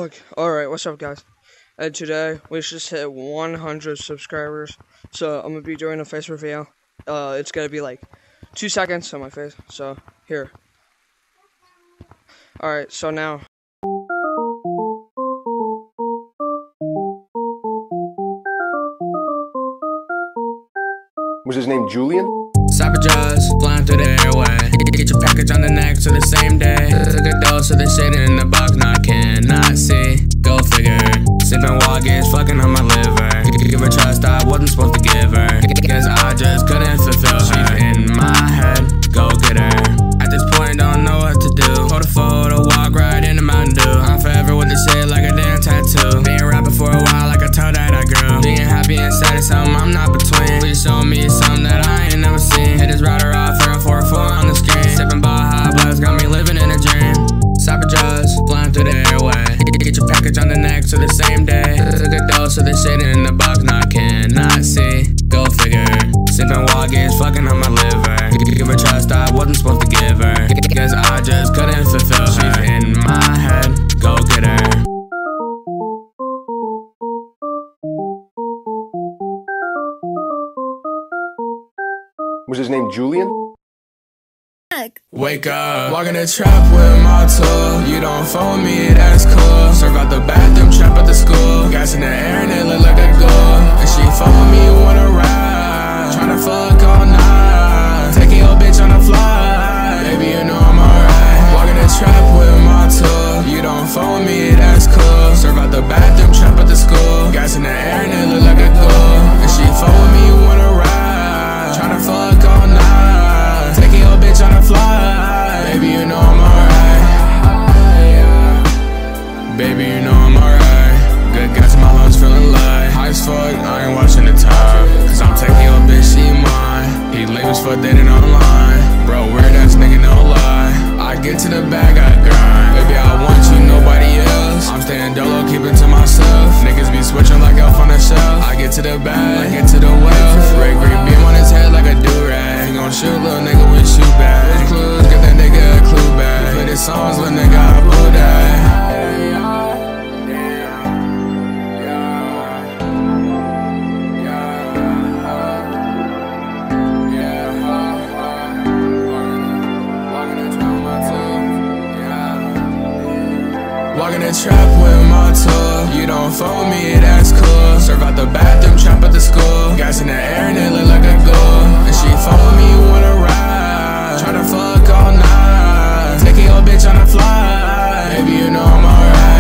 Okay, alright, what's up guys? And today, we just hit 100 subscribers. So, I'm gonna be doing a face reveal. It's gonna be like 2 seconds on my face. So, here. Alright, so now. Was his name Julian? Savages, flying through the airway. Get your package on the next to the same day. Took a dose of the shit in the box, now I cannot see. Go figure. Sipping walkies, fucking on my liver. Give her trust I wasn't supposed to give her. Cause I just couldn't fulfill her. She's in my head, go get her. At this point, don't know what to do. Hold a photo, walk right into Mountain Dew. I'm forever with this shit like a damn tattoo. Being rapping for a while, like I told that I grew. Being happy and sad is something I'm not between. Please show me something that I ain't never seen. Hit his router off, 4 on the screen. Sipping Baja Blast, got me living in a dream. Savages, flying through the airway. Get your package on the next to the same day. Took a dose of the shit in the box, now I cannot see. Go figure. Sipping walkies, fucking on my liver. Give her trust I wasn't supposed to give her. Cause I just couldn't fulfill her. She's in my head, go get her. Was his name Julian? Wake up, walk in the trap with my tool. You don't phone me, that's cool. Serve out the bathroom, trap at the school. Gas in the air and it look like a goal. And she follow me, wanna ride. Tryna fuck all night. Taking your bitch on the fly. Baby, you know I'm alright. Walk in the trap with my tool. You don't phone me, that's cool. Serve out the bathroom, trap at the school. Gas in the air and it look like a goal. And she follow me, wanna ride. Tryna fuck all night. Taking your bitch on the fly. Baby, you know I'm alright. Baby, you know I'm alright. Good gas in my lungs, feeling light. High as fuck, I ain't watching the top. Cause I'm taking your bitch, she mine. He lame as fuck, dating online. Bro, weird ass nigga, no lie. I get to the bag, I grind. Baby, I want you, nobody else. I'm staying dolo, keep it to myself. Niggas be switching like Elf on the shelf. I get to the bag, I get to the wealth. Red green beam on his head like a do-rag. He gon' shoot, little nigga with shoot bag. Clues, get that nigga a clue bag. Play his songs, little nigga, I blew that. Walk in the trap with my tool. You don't phone me, that's cool. Serve out the bathroom, trap at the school. Gas in the air and it look like a goal. And she follow me, wanna ride. Tryna fuck all night. Taking your bitch on the fly. Baby, you know I'm alright.